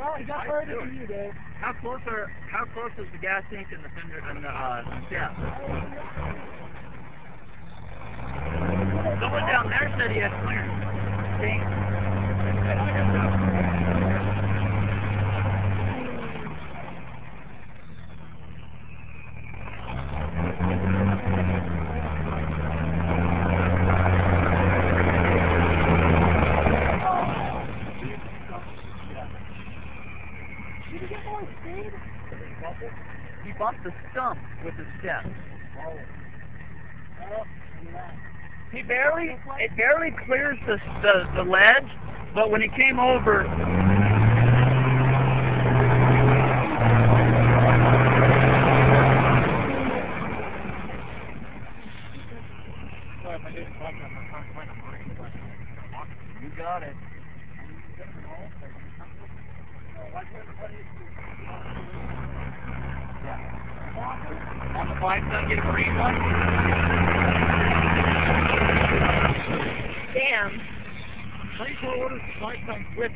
Well, he got further than you did. How close is the gas tank and the fender and the step? Someone down there said he had clearance. Did he get more speed? He bumped the stump with his step. It barely clears the ledge, but when he came over, you got it. On the 5-ton, get a green one. Damn. Pretty cool orders 5-ton with